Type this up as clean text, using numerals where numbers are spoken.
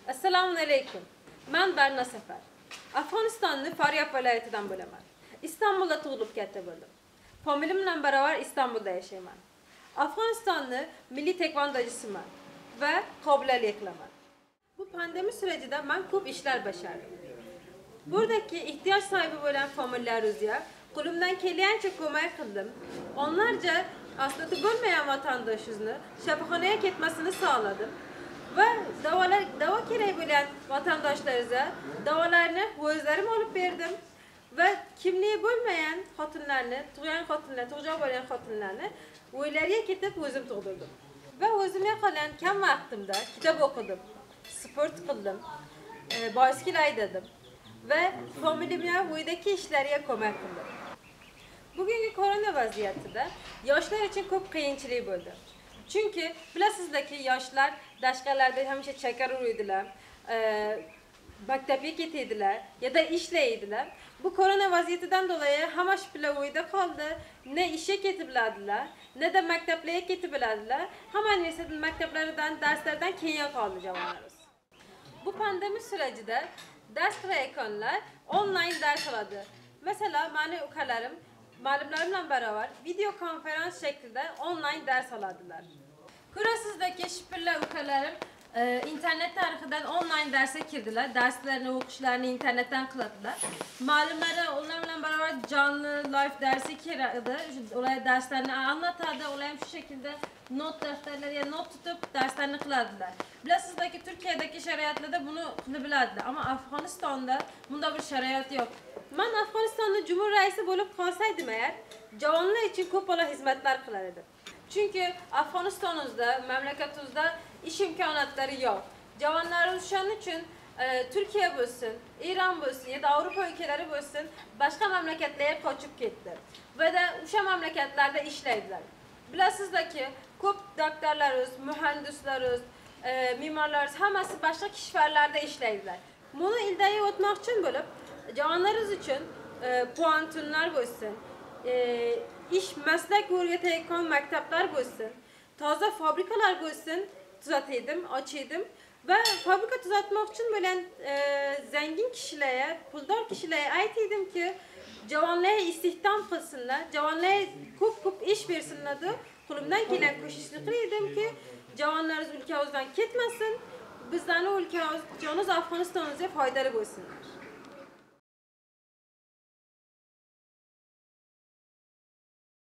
Assalamu alaikum. Ben Berna Sefer. Afganistanlı Faryab vilayetinden bo'laman. İstanbulda tug'ilib katta bo'ldim. Familiyam bilan baravar İstanbulda yashayman. Afganistanlı milliy tekvandocisiman va qobiliyatli qilaman. Bu pandemiya sürecida men ko'p ishlar bajardim. Buradaki ihtiyoch sahibi bo'lgan familiyalarimizga qo'limdan kelgancha ko'mak qildim. Onlarca aslida bo'lmagan vatandoshimizni shifoxonaga ketmasini sağladım. Ve davo kerak bo'lgan vatandoshlarga davolarni o'zlarim olib berdim ve kimliği bo'lmagan xotinlarni, tug'gan xotinlar, tug'joq bo'lgan xotinlarni uylariga ketib o'zim tug'dirdim. Ve o'zimga qolgan kam vaqtimda kitob o'qidim, sport qildim, bisiklet haydadim ve familiyamga uydagi ishlariga ko'mak qildim. Bugungi korona vaziyatida yoshlar uchun ko'p qiyinchilik bo'ldi. Çünkü bilasizlarki yoshlar daşqalarda hamisha chakar uradilar, maktabga ketadilar ya da ishlaydilar. Bu korona vaziyatidan dolayı hamma bilan uyda qoldi. Ne ishga ketib biladilar, ne de maktablarga ketib biladilar. Hamma narsa maktablaridan, darslardan keyin qoldi javonlarimiz. Bu pandemiya sürecida ders qilayotganlar online ders oladi. Mesela meni ukalarim ma'lumlarimla beraber video konferans şeklinde online ders aladılar. Kurasızdaki şipirler ukalarim internet tarihinden online derse girdiler. Derslerini, okuşlarını internetten kıladılar. Malumları onlarla beraber canlı live dersi kiraladı. Olay derslerini anlatadı. Olayım şu şekilde not defterleri ya not tutup derslerini kıladılar. Bilasizki Türkiye'deki şeriatlarda bunu kılabildiler. Ama Afganistan'da bunda bir şeriat yok. Ben Afganistan'da Cumhur Reisi bulup kalsaydım eğer, cavanlar için çok bana hizmetler kılardım. Çünkü Afganistan'ımızda, memleketimizde iş imkanatları yok. Cavanlarımız şu an için Türkiye olsun, İran olsun ya da Avrupa ülkeleri olsun başka memleketlere kaçıp gitti. Ve de şu memleketlerde işlediler. Bilasizki çok doktorlarımız, mühendislerimiz, mimarlarımız hepsi başka kişilerlerde işlediler. Bunu ildeye otmak için bulup cavanlarımız için puantunlar olsun, iş meslek öğretiyken mektepler olsun, taze fabrikalar olsun tuzatıydım, açıydım ve fabrika tuzatmak için böyle zengin kişilere, puldar kişilere aytıydım ki cavanlara istihdam kılsınlar, cavanlara çok iş versinler de kulümden gelen koşuşlu kırıydım ki cavanlarımız ülkemizden gitmesin, bizden o ülkemiz, canımız Afganistan'ımıza faydalı olsunlar.